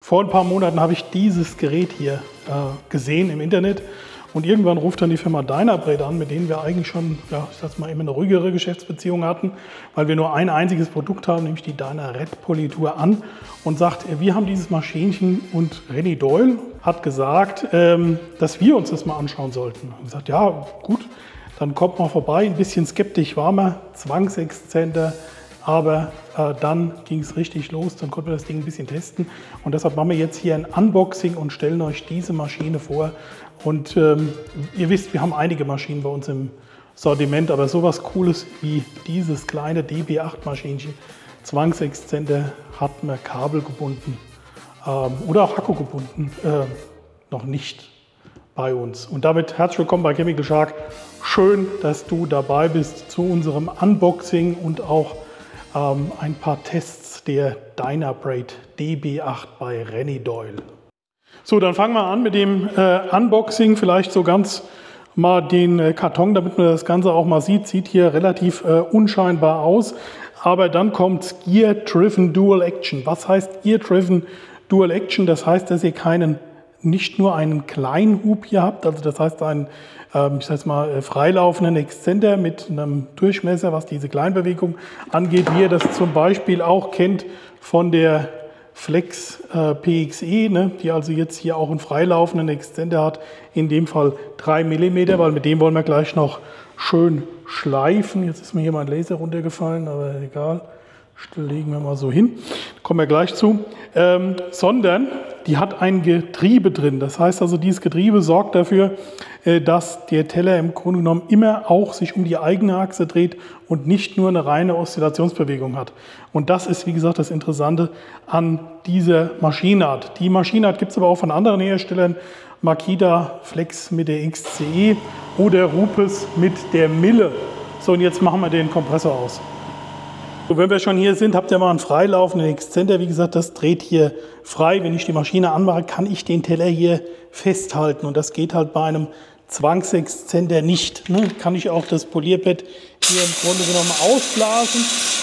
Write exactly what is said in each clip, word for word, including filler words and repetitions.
Vor ein paar Monaten habe ich dieses Gerät hier äh, gesehen im Internet und irgendwann ruft dann die Firma Dynabrade an, mit denen wir eigentlich schon, ja, ich sag's mal, immer eine ruhigere Geschäftsbeziehung hatten, weil wir nur ein einziges Produkt haben, nämlich die Dynared Politur an und sagt, wir haben dieses Maschinchen und Renny Doyle hat gesagt, ähm, dass wir uns das mal anschauen sollten. Und gesagt, ja gut, dann kommt mal vorbei, ein bisschen skeptisch war man, Zwangsexzenter. Aber äh, dann ging es richtig los, dann konnten wir das Ding ein bisschen testen. Und deshalb machen wir jetzt hier ein Unboxing und stellen euch diese Maschine vor. Und ähm, ihr wisst, wir haben einige Maschinen bei uns im Sortiment, aber sowas Cooles wie dieses kleine D B acht Maschinchen, Zwangsexzenter, hat man kabelgebunden ähm, oder auch akkugebunden äh, noch nicht bei uns. Und damit herzlich willkommen bei Chemical Shark. Schön, dass du dabei bist zu unserem Unboxing und auch Ähm, ein paar Tests der Dynabrade D B acht bei Renny Doyle. So, dann fangen wir an mit dem äh, Unboxing, vielleicht so ganz mal den äh, Karton, damit man das Ganze auch mal sieht. Sieht hier relativ äh, unscheinbar aus, aber dann kommt Gear Driven Dual Action. Was heißt Gear Driven Dual Action? Das heißt, dass ihr keinen, nicht nur einen kleinen Hub hier habt, also das heißt einen ich sage mal, freilaufenden Exzenter mit einem Durchmesser, was diese Kleinbewegung angeht, wie ihr das zum Beispiel auch kennt von der Flex äh, P X E, ne, die also jetzt hier auch einen freilaufenden Exzenter hat, in dem Fall drei Millimeter, weil mit dem wollen wir gleich noch schön schleifen. Jetzt ist mir hier mein Laser runtergefallen, aber egal, legen wir mal so hin, kommen wir gleich zu, ähm, sondern die hat ein Getriebe drin. Das heißt also, dieses Getriebe sorgt dafür, äh, dass der Teller im Grunde genommen immer auch sich um die eigene Achse dreht und nicht nur eine reine Oszillationsbewegung hat. Und das ist, wie gesagt, das Interessante an dieser Maschinenart. Die Maschinenart gibt es aber auch von anderen Herstellern, Makita Flex mit der X C E oder Rupes mit der Mille. So, und jetzt machen wir den Kompressor aus. So, wenn wir schon hier sind, habt ihr mal einen freilaufenden Exzenter. Wie gesagt, das dreht hier frei. Wenn ich die Maschine anmache, kann ich den Teller hier festhalten. Und das geht halt bei einem Zwangsexzenter nicht. Ne? Kann ich auch das Polierbett hier im Grunde genommen ausblasen.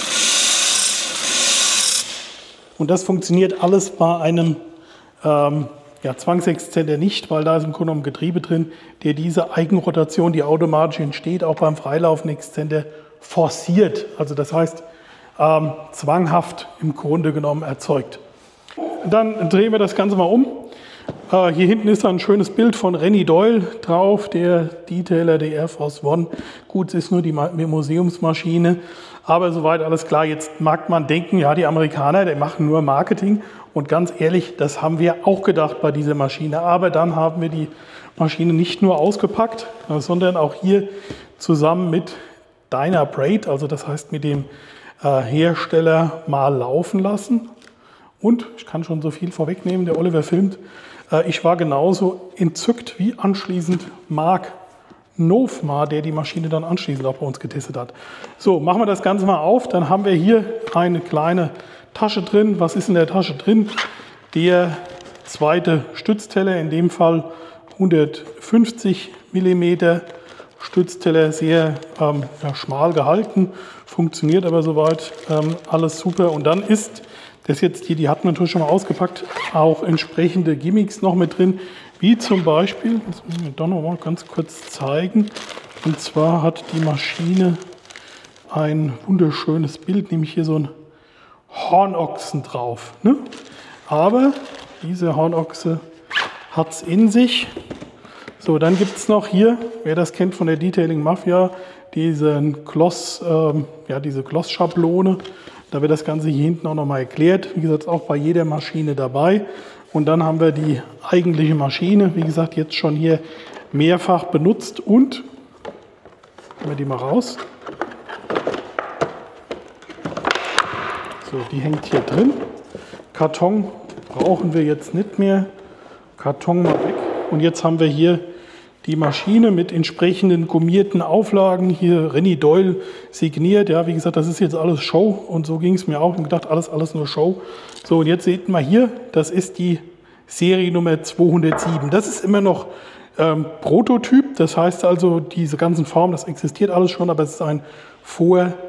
Und das funktioniert alles bei einem ähm, ja, Zwangsexzenter nicht, weil da ist im Grunde genommen Getriebe drin, der diese Eigenrotation, die automatisch entsteht, auch beim freilaufenden Exzenter forciert. Also das heißt, Ähm, zwanghaft im Grunde genommen erzeugt. Dann drehen wir das Ganze mal um. Äh, hier hinten ist ein schönes Bild von Renny Doyle drauf, der Detailer der Air Force One. Gut, es ist nur die Museumsmaschine, aber soweit alles klar. Jetzt mag man denken, ja, die Amerikaner, die machen nur Marketing. Und ganz ehrlich, das haben wir auch gedacht bei dieser Maschine. Aber dann haben wir die Maschine nicht nur ausgepackt, sondern auch hier zusammen mit Dynabrade, also das heißt mit dem Hersteller mal laufen lassen. Und ich kann schon so viel vorwegnehmen, der Oliver filmt. Ich war genauso entzückt wie anschließend Marc Novma, der die Maschine dann anschließend auch bei uns getestet hat. So, machen wir das Ganze mal auf. Dann haben wir hier eine kleine Tasche drin. Was ist in der Tasche drin? Der zweite Stützteller, in dem Fall hundertfünfzig Millimeter Stützteller, sehr ähm, ja, schmal gehalten, funktioniert aber soweit ähm, alles super. Und dann ist das jetzt hier, die hatten wir natürlich schon mal ausgepackt, auch entsprechende Gimmicks noch mit drin, wie zum Beispiel, das muss ich mir doch noch mal ganz kurz zeigen, und zwar hat die Maschine ein wunderschönes Bild, nämlich hier so ein Hornochsen drauf. Ne? Aber diese Hornochse hat es in sich. So, dann gibt es noch hier, wer das kennt von der Detailing Mafia, diesen Gloss, ähm, ja, diese Gloss-Schablone. Da wird das Ganze hier hinten auch nochmal erklärt. Wie gesagt, auch bei jeder Maschine dabei. Und dann haben wir die eigentliche Maschine, wie gesagt, jetzt schon hier mehrfach benutzt. Und, nehmen wir die mal raus. So, die hängt hier drin. Karton brauchen wir jetzt nicht mehr. Karton mal weg. Und jetzt haben wir hier die Maschine mit entsprechenden gummierten Auflagen. Hier Renny Doyle signiert. Ja, wie gesagt, das ist jetzt alles Show. Und so ging es mir auch. Ich habe gedacht, alles, alles nur Show. So, und jetzt seht mal hier, das ist die Seriennummer zweihundertsieben. Das ist immer noch ähm, Prototyp. Das heißt also, diese ganzen Formen, das existiert alles schon, aber es ist ein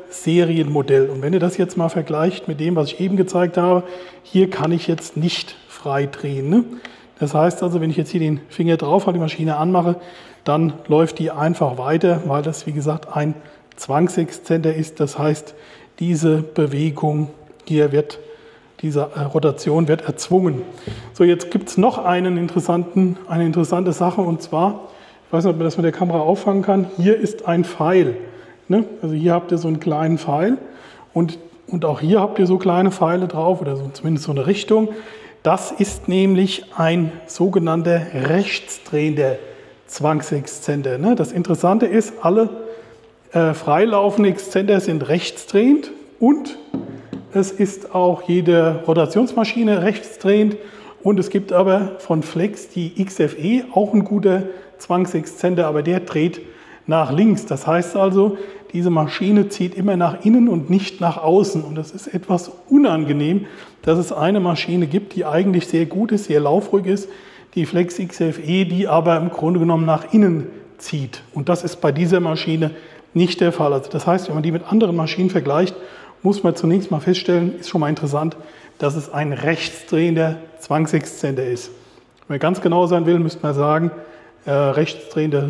Vorserienmodell. Und wenn ihr das jetzt mal vergleicht mit dem, was ich eben gezeigt habe, hier kann ich jetzt nicht frei drehen. Ne? Das heißt also, wenn ich jetzt hier den Finger drauf halte, die Maschine anmache, dann läuft die einfach weiter, weil das, wie gesagt, ein Zwangsexzenter ist. Das heißt, diese Bewegung hier wird, diese Rotation wird erzwungen. So, jetzt gibt es noch einen interessanten, eine interessante Sache, und zwar, ich weiß nicht, ob man das mit der Kamera auffangen kann, hier ist ein Pfeil. Ne? Also hier habt ihr so einen kleinen Pfeil und, und auch hier habt ihr so kleine Pfeile drauf oder so, zumindest so eine Richtung. Das ist nämlich ein sogenannter rechtsdrehender Zwangsexzenter. Ne? Das Interessante ist, alle äh, freilaufenden Exzenter sind rechtsdrehend und es ist auch jede Rotationsmaschine rechtsdrehend. Und es gibt aber von Flex die X F E, auch ein guter Zwangsexzenter, aber der dreht nach links. Das heißt also, diese Maschine zieht immer nach innen und nicht nach außen. Und das ist etwas unangenehm, dass es eine Maschine gibt, die eigentlich sehr gut ist, sehr laufruhig ist, die Flex X F E, die aber im Grunde genommen nach innen zieht. Und das ist bei dieser Maschine nicht der Fall. Also das heißt, wenn man die mit anderen Maschinen vergleicht, muss man zunächst mal feststellen, ist schon mal interessant, dass es ein rechtsdrehender Zwangsexzenter ist. Wenn man ganz genau sein will, müsste man sagen, äh, rechtsdrehender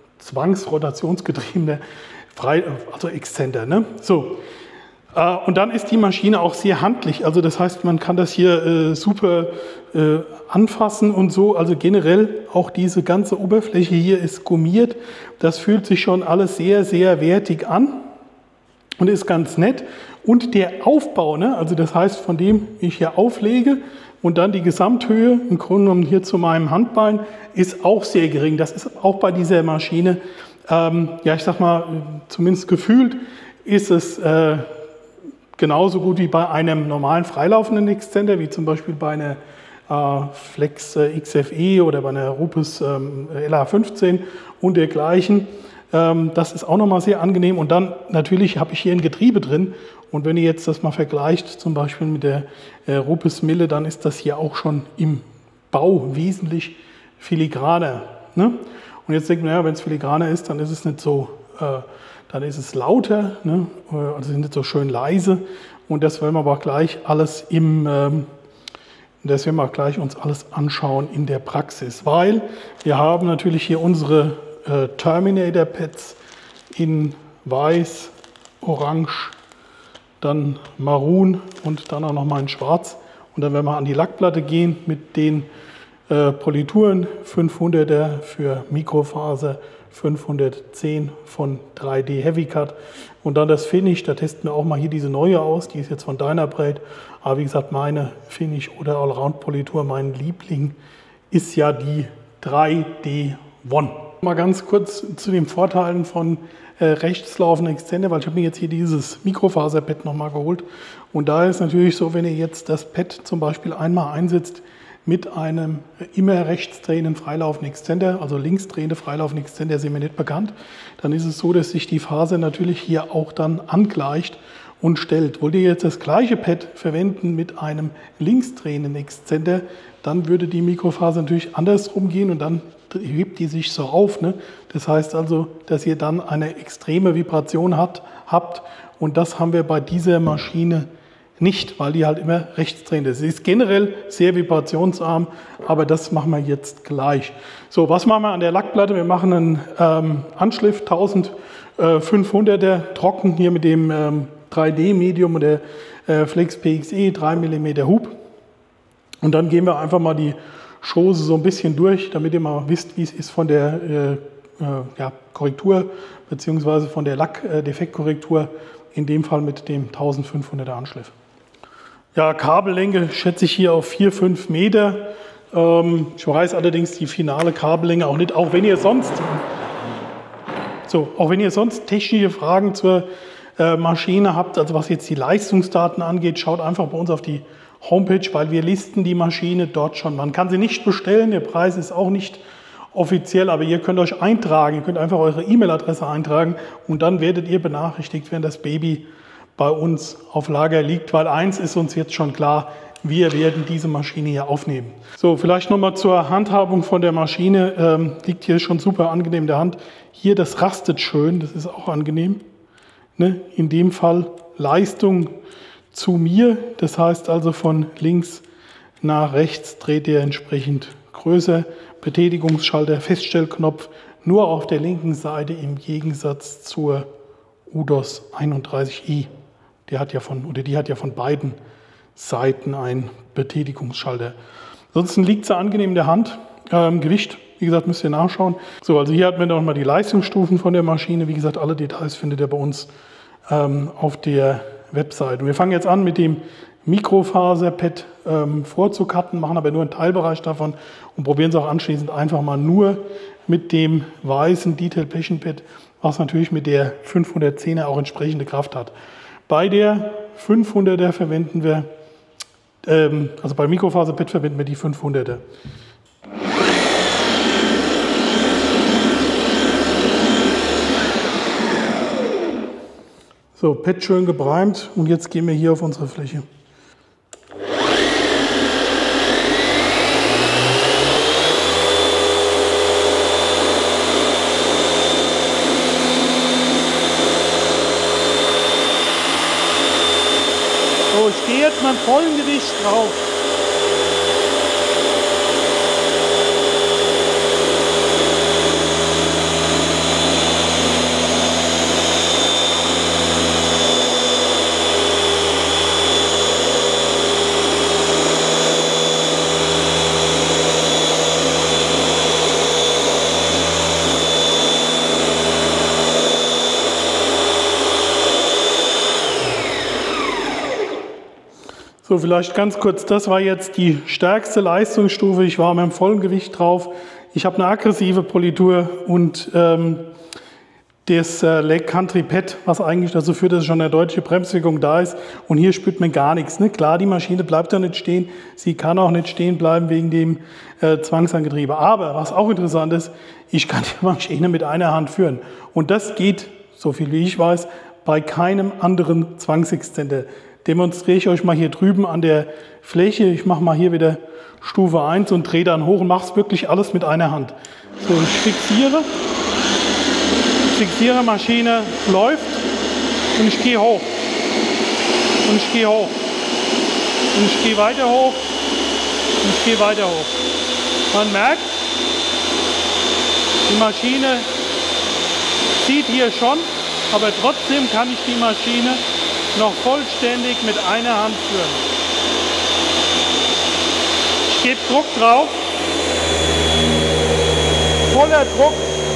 zwangsrotationsgetriebener Frei, also Exzenter. Ne? So. Äh, und dann ist die Maschine auch sehr handlich. Also das heißt, man kann das hier äh, super äh, anfassen und so. Also generell auch diese ganze Oberfläche hier ist gummiert. Das fühlt sich schon alles sehr, sehr wertig an und ist ganz nett. Und der Aufbau, ne? Also das heißt, von dem ich hier auflege und dann die Gesamthöhe, im Grunde genommen hier zu meinem Handbein, ist auch sehr gering. Das ist auch bei dieser Maschine, ähm, ja ich sag mal, zumindest gefühlt, ist es äh, genauso gut wie bei einem normalen freilaufenden Exzenter, wie zum Beispiel bei einer äh, Flex äh, X F E oder bei einer Rupes ähm, L A fünfzehn und dergleichen. Ähm, das ist auch nochmal sehr angenehm. Und dann natürlich habe ich hier ein Getriebe drin. Und wenn ihr jetzt das mal vergleicht, zum Beispiel mit der äh, Rupes Mille, dann ist das hier auch schon im Bau wesentlich filigraner. Ne? Und jetzt denkt man, ja, wenn es filigraner ist, dann ist es nicht so, äh, dann ist es lauter, ne? Also sind nicht so schön leise. Und das werden wir aber gleich alles im, ähm, das werden wir gleich uns alles anschauen in der Praxis, weil wir haben natürlich hier unsere äh, Terminator-Pads in weiß, orange, dann maroon und dann auch noch mal in schwarz. Und dann werden wir an die Lackplatte gehen mit den äh, Polituren, fünfhunderter für Mikrofaser, fünfhundertzehn von drei D Heavy Cut. Und dann das Finish, da testen wir auch mal hier diese neue aus, die ist jetzt von Dynabrade. Aber wie gesagt, meine Finish oder Allround Politur, mein Liebling, ist ja die drei D One. Mal ganz kurz zu den Vorteilen von äh, rechtslaufenden Exzenter, weil ich habe mir jetzt hier dieses Mikrofaser-Pad nochmal geholt. Und da ist natürlich so, wenn ihr jetzt das Pad zum Beispiel einmal einsetzt mit einem immer rechtsdrehenden freilaufenden Exzenter, also linksdrehende freilaufende Exzenter sind mir nicht bekannt, dann ist es so, dass sich die Faser natürlich hier auch dann angleicht und stellt. Wollt ihr jetzt das gleiche Pad verwenden mit einem linksdrehenden Exzenter, dann würde die Mikrofaser natürlich andersrum gehen und dann hebt die sich so auf. Ne? Das heißt also, dass ihr dann eine extreme Vibration hat, habt und das haben wir bei dieser Maschine nicht, weil die halt immer rechtsdrehend ist. Sie ist generell sehr vibrationsarm, aber das machen wir jetzt gleich. So, was machen wir an der Lackplatte? Wir machen einen ähm, Anschliff eintausendfünfhunderter trocken hier mit dem ähm, drei D Medium oder äh, Flex P X E drei Millimeter Hub. Und dann gehen wir einfach mal die Chose so ein bisschen durch, damit ihr mal wisst, wie es ist von der äh, äh, ja, Korrektur bzw. von der Lackdefektkorrektur, in dem Fall mit dem eintausendfünfhunderter Anschliff. Ja, Kabellänge schätze ich hier auf vier, fünf Meter. Ähm, ich weiß allerdings die finale Kabellänge auch nicht, auch wenn ihr sonst, so, auch wenn ihr sonst technische Fragen zur äh, Maschine habt, also was jetzt die Leistungsdaten angeht, schaut einfach bei uns auf die Homepage, weil wir listen die Maschine dort schon. Man kann sie nicht bestellen, der Preis ist auch nicht offiziell, aber ihr könnt euch eintragen, ihr könnt einfach eure E-Mail-Adresse eintragen und dann werdet ihr benachrichtigt, wenn das Baby bei uns auf Lager liegt, weil eins ist uns jetzt schon klar, wir werden diese Maschine hier aufnehmen. So, vielleicht nochmal zur Handhabung von der Maschine, ähm, liegt hier schon super angenehm in der Hand. Hier, das rastet schön, das ist auch angenehm. Ne? In dem Fall Leistung zu mir, das heißt also von links nach rechts dreht ihr entsprechend größer. Betätigungsschalter, Feststellknopf nur auf der linken Seite im Gegensatz zur U D O S einunddreißig i. Der hat ja von, oder die hat ja von beiden Seiten einen Betätigungsschalter. Ansonsten liegt sie angenehm in der Hand. Ähm, Gewicht, wie gesagt, müsst ihr nachschauen. So, also hier hat man noch mal die Leistungsstufen von der Maschine. Wie gesagt, alle Details findet ihr bei uns ähm, auf der Website. Und wir fangen jetzt an mit dem Mikrofaser-Pad ähm, vorzucutten, machen aber nur einen Teilbereich davon und probieren es auch anschließend einfach mal nur mit dem weißen Detail Passion Pad, was natürlich mit der fünfhundertzehner auch entsprechende Kraft hat. Bei der fünfhunderter verwenden wir, ähm, also beim Mikrofaser-Pad verwenden wir die fünfhunderter. So, Pad schön gebreimt und jetzt gehen wir hier auf unsere Fläche. So, ich gehe jetzt mit vollem Gewicht drauf. So, vielleicht ganz kurz, das war jetzt die stärkste Leistungsstufe. Ich war mit dem vollen Gewicht drauf. Ich habe eine aggressive Politur und ähm, das äh, Lake Country Pad, was eigentlich dazu führt, dass schon eine deutliche Bremswirkung da ist. Und hier spürt man gar nichts. Ne? Klar, die Maschine bleibt da nicht stehen. Sie kann auch nicht stehen bleiben wegen dem äh, Zwangsangetriebe. Aber was auch interessant ist, ich kann die Maschine mit einer Hand führen. Und das geht, so viel wie ich weiß, bei keinem anderen Zwangsexzenter. Demonstriere ich euch mal hier drüben an der Fläche. Ich mache mal hier wieder Stufe eins und drehe dann hoch und mache es wirklich alles mit einer Hand. So, ich fixiere, fixiere, Maschine läuft und ich gehe hoch. Und ich gehe hoch. Und ich gehe weiter hoch. Und ich gehe weiter hoch. Man merkt, die Maschine zieht hier schon, aber trotzdem kann ich die Maschine noch vollständig mit einer Hand führen. Ich gebe Druck drauf, voller Druck.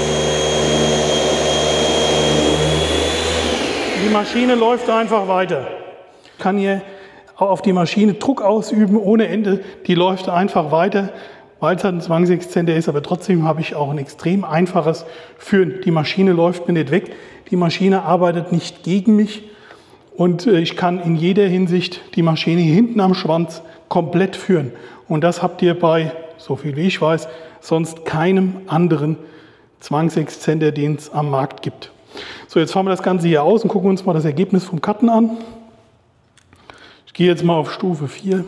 Die Maschine läuft einfach weiter. Ich kann hier auf die Maschine Druck ausüben ohne Ende. Die läuft einfach weiter, weil es halt ein Zwangsexzenter ist, aber trotzdem habe ich auch ein extrem einfaches Führen. Die Maschine läuft mir nicht weg, die Maschine arbeitet nicht gegen mich. Und ich kann in jeder Hinsicht die Maschine hier hinten am Schwanz komplett führen. Und das habt ihr bei, so viel wie ich weiß, sonst keinem anderen Zwangsexzenter, den es am Markt gibt. So, jetzt fahren wir das Ganze hier aus und gucken uns mal das Ergebnis vom Cutten an. Ich gehe jetzt mal auf Stufe vier.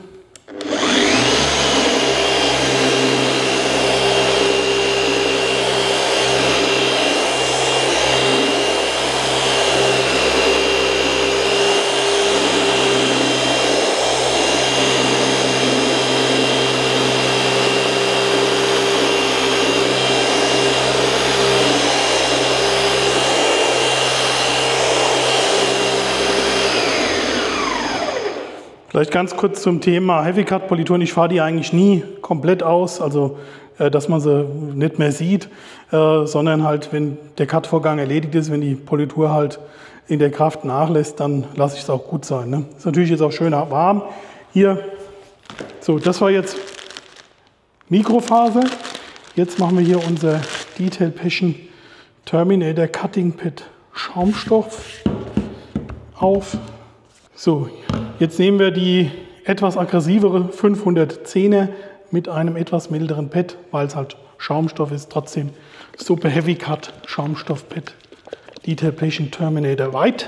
Vielleicht ganz kurz zum Thema Heavy Cut Polituren. Ich fahre die eigentlich nie komplett aus, also äh, dass man sie nicht mehr sieht, äh, sondern halt, wenn der Cut-Vorgang erledigt ist, wenn die Politur halt in der Kraft nachlässt, dann lasse ich es auch gut sein. Ne? Ist natürlich jetzt auch schön warm. Hier, so, das war jetzt Mikrofaser. Jetzt machen wir hier unser Detail Passion Terminator Cutting Pad Schaumstoff auf. So, jetzt nehmen wir die etwas aggressivere fünfhundertzehner mit einem etwas milderen Pad, weil es halt Schaumstoff ist, trotzdem Super Heavy Cut Schaumstoff Pad Detail Passion Terminator White.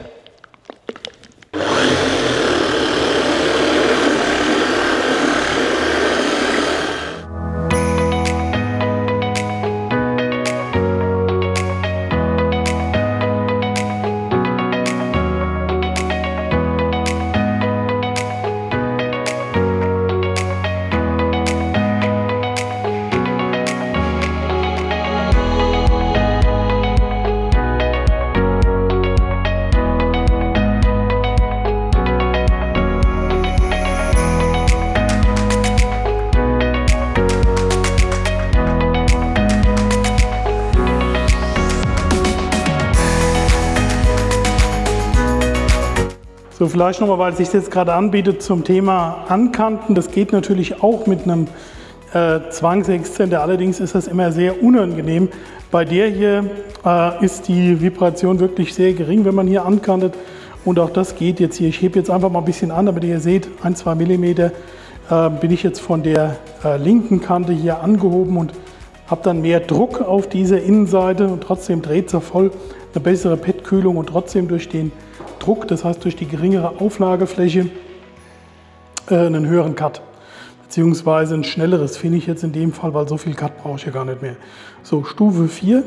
So, vielleicht nochmal, weil es sich jetzt gerade anbietet zum Thema Ankanten. Das geht natürlich auch mit einem äh, Zwangsexzenter, allerdings ist das immer sehr unangenehm. Bei der hier äh, ist die Vibration wirklich sehr gering, wenn man hier ankantet. Und auch das geht jetzt hier. Ich hebe jetzt einfach mal ein bisschen an, damit ihr seht, ein, zwei Millimeter äh, bin ich jetzt von der äh, linken Kante hier angehoben und habe dann mehr Druck auf dieser Innenseite und trotzdem dreht es voll, eine bessere Pettkühlung und trotzdem durch den Druck, das heißt durch die geringere Auflagefläche, äh, einen höheren Cut. Beziehungsweise ein schnelleres Finish jetzt in dem Fall, weil so viel Cut brauche ich ja gar nicht mehr. So, Stufe vier.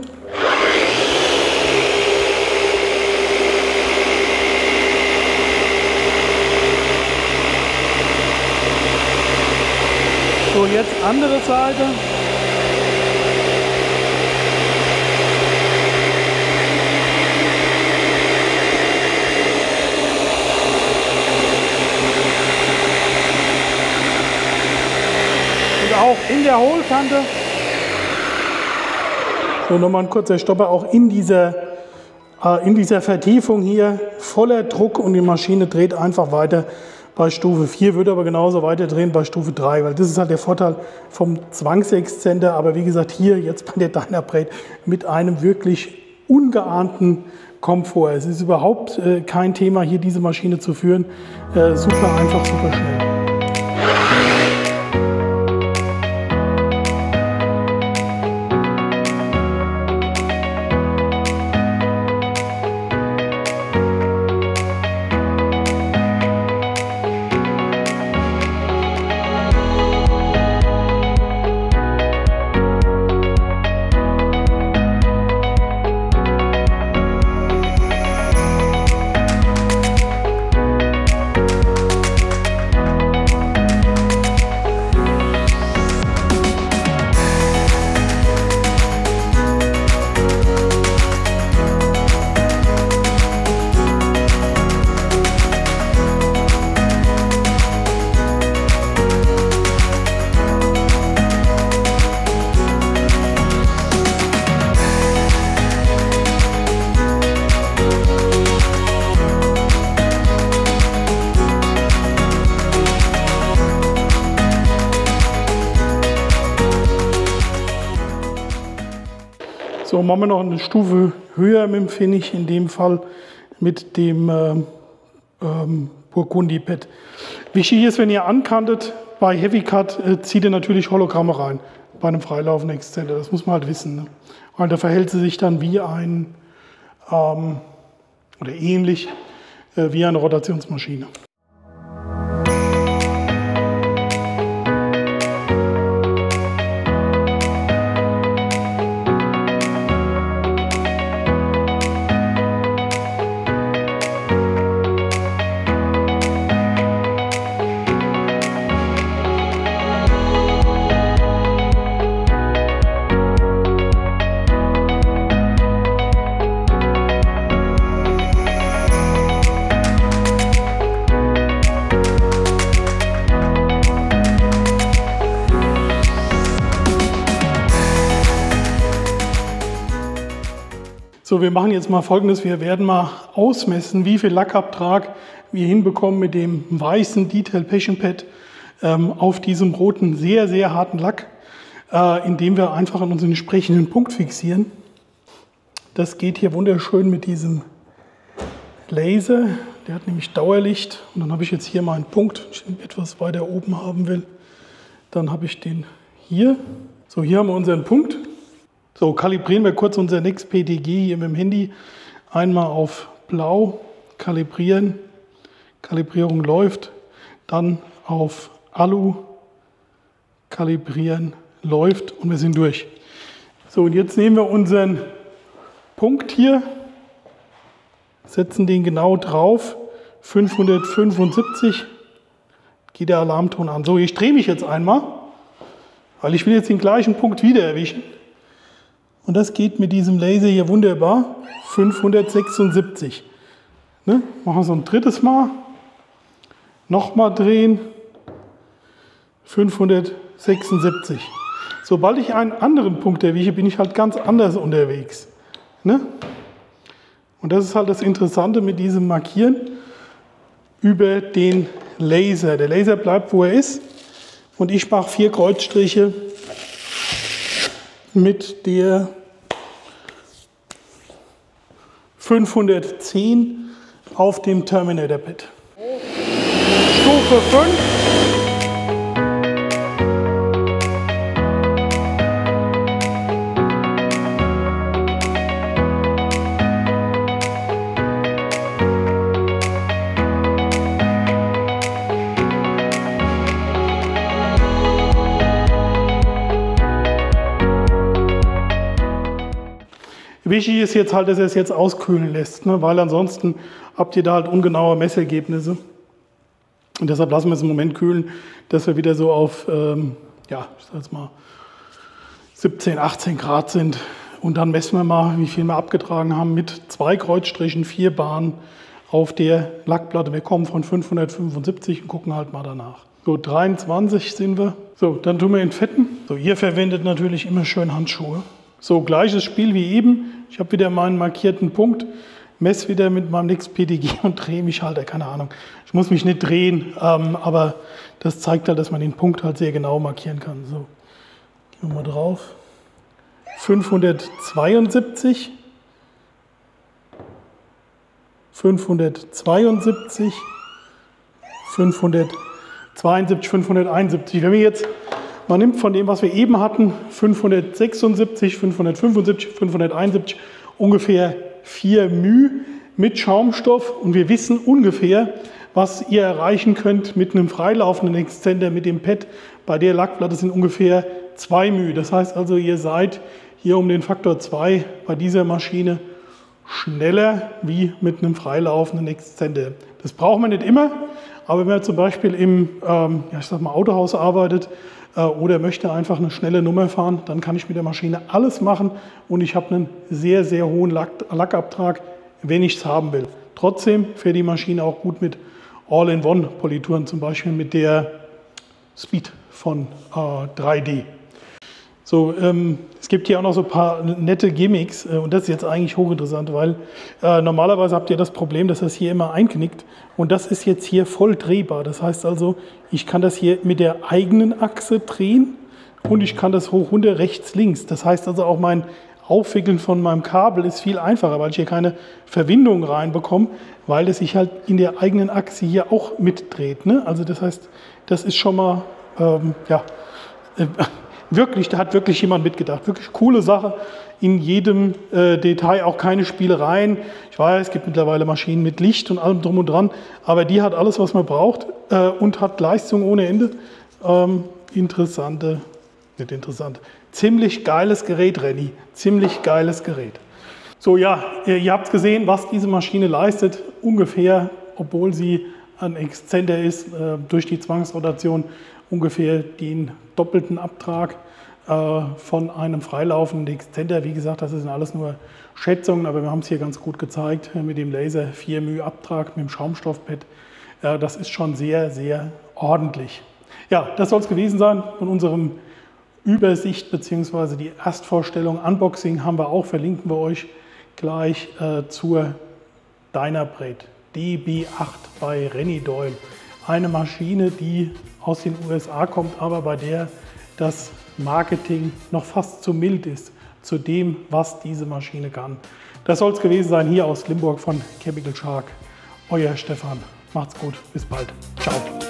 So, jetzt andere Seite. Und auch in der Hohlkante. So, nochmal ein kurzer Stopper, auch in dieser, äh, in dieser Vertiefung hier voller Druck und die Maschine dreht einfach weiter. Bei Stufe vier würde aber genauso weiter drehen bei Stufe drei, weil das ist halt der Vorteil vom Zwangsexzenter. Aber wie gesagt, hier jetzt bei der Dynabrade mit einem wirklich ungeahnten Komfort. Es ist überhaupt äh, kein Thema, hier diese Maschine zu führen. Äh, super einfach, super schnell. So, machen wir noch eine Stufe höher mit dem Finish, in dem Fall mit dem äh, ähm, Burgundi-Pad. Wichtig ist, wenn ihr ankantet, bei Heavy Cut äh, zieht ihr natürlich Hologramme rein, bei einem freilaufenden Exzenter. Das muss man halt wissen. Ne? Und da verhält sie sich dann wie ein, ähm, oder ähnlich äh, wie eine Rotationsmaschine. So, wir machen jetzt mal Folgendes. Wir werden mal ausmessen, wie viel Lackabtrag wir hinbekommen mit dem weißen Detail Passion Pad ähm, auf diesem roten, sehr, sehr harten Lack, äh, indem wir einfach an unseren entsprechenden Punkt fixieren. Das geht hier wunderschön mit diesem Laser. Der hat nämlich Dauerlicht. Und dann habe ich jetzt hier meinen Punkt, wenn ich ihn etwas weiter oben haben will. Dann habe ich den hier. So, hier haben wir unseren Punkt. So, kalibrieren wir kurz unser N E X P T G hier mit dem Handy. Einmal auf Blau, kalibrieren, Kalibrierung läuft. Dann auf Alu, kalibrieren, läuft und wir sind durch. So, und jetzt nehmen wir unseren Punkt hier, setzen den genau drauf, fünfhundertfünfundsiebzig, geht der Alarmton an. So, ich drehe mich jetzt einmal, weil ich will jetzt den gleichen Punkt wieder erwischen. Und das geht mit diesem Laser hier wunderbar, fünfhundertsechsundsiebzig. Ne? Machen wir so ein drittes Mal, nochmal drehen, fünfhundertsechsundsiebzig. Sobald ich einen anderen Punkt erwische, bin ich halt ganz anders unterwegs. Ne? Und das ist halt das Interessante mit diesem Markieren. über den Laser. Der Laser bleibt, wo er ist. Und ich mache vier Kreuzstriche mit der fünfhundertzehn auf dem Terminator Pad. Stufe fünf. Wichtig ist jetzt halt, dass er es jetzt auskühlen lässt, ne? Weil ansonsten habt ihr da halt ungenaue Messergebnisse. Und deshalb lassen wir es im Moment kühlen, dass wir wieder so auf, ähm, ja, ich sag jetzt mal siebzehn, achtzehn Grad sind. Und dann messen wir mal, wie viel wir abgetragen haben mit zwei Kreuzstrichen, vier Bahnen auf der Lackplatte. Wir kommen von fünfhundertfünfundsiebzig und gucken halt mal danach. So, dreiundzwanzig sind wir. So, dann tun wir entfetten. So, ihr verwendet natürlich immer schön Handschuhe. So, gleiches Spiel wie eben. Ich habe wieder meinen markierten Punkt, messe wieder mit meinem N X P D G und drehe mich halt, keine Ahnung. Ich muss mich nicht drehen, ähm, aber das zeigt halt, dass man den Punkt halt sehr genau markieren kann. So, gehen wir mal drauf. fünfhundertzweiundsiebzig. fünfhundertzweiundsiebzig. fünfhundertzweiundsiebzig, fünfhunderteinundsiebzig. Wenn wir jetzt Man nimmt von dem, was wir eben hatten, fünfhundertsechsundsiebzig, fünfhundertfünfundsiebzig, fünfhunderteinundsiebzig, ungefähr vier μ mit Schaumstoff. Und wir wissen ungefähr, was ihr erreichen könnt mit einem freilaufenden Exzender, mit dem Pad. Bei der Lackplatte sind ungefähr zwei μ. Das heißt also, ihr seid hier um den Faktor zwei bei dieser Maschine schneller wie mit einem freilaufenden Exzender. Das braucht man nicht immer, aber wenn man zum Beispiel im ähm, ja, ich sag mal Autohaus arbeitet, oder möchte einfach eine schnelle Nummer fahren, dann kann ich mit der Maschine alles machen und ich habe einen sehr, sehr hohen Lack, Lackabtrag, wenn ich es haben will. Trotzdem fährt die Maschine auch gut mit All-in-One-Polituren, zum Beispiel mit der Speed von äh, drei D. So, ähm, es gibt hier auch noch so ein paar nette Gimmicks äh, und das ist jetzt eigentlich hochinteressant, weil äh, normalerweise habt ihr das Problem, dass das hier immer einknickt und das ist jetzt hier voll drehbar. Das heißt also, ich kann das hier mit der eigenen Achse drehen und ich kann das hoch, runter, rechts, links. Das heißt also auch mein Aufwickeln von meinem Kabel ist viel einfacher, weil ich hier keine Verwindung reinbekomme, weil es sich halt in der eigenen Achse hier auch mitdreht. Ne? Also das heißt, das ist schon mal, ähm, ja, äh, wirklich, da hat wirklich jemand mitgedacht. Wirklich coole Sache. In jedem äh, Detail auch keine Spielereien. Ich weiß, es gibt mittlerweile Maschinen mit Licht und allem drum und dran, aber die hat alles, was man braucht äh, und hat Leistung ohne Ende. Ähm, interessante, nicht interessant, ziemlich geiles Gerät, Renny. Ziemlich geiles Gerät. So, ja, ihr, ihr habt gesehen, was diese Maschine leistet. Ungefähr, obwohl sie ein Exzender ist, äh, durch die Zwangsrotation ungefähr den doppelten Abtrag äh, von einem freilaufenden Exzender. Wie gesagt, das sind alles nur Schätzungen, aber wir haben es hier ganz gut gezeigt mit dem Laser vier μ Abtrag, mit dem Schaumstoffpad. Äh, das ist schon sehr, sehr ordentlich. Ja, das soll es gewesen sein von unserem Übersicht bzw. die Erstvorstellung. Unboxing haben wir auch, verlinken wir euch gleich äh, zur Dynabrade D B acht bei Renny Doyle. Eine Maschine, die aus den U S A kommt, aber bei der das Marketing noch fast zu mild ist zu dem, was diese Maschine kann. Das soll es gewesen sein hier aus Limburg von Chemical Shark. Euer Stefan. Macht's gut, bis bald. Ciao.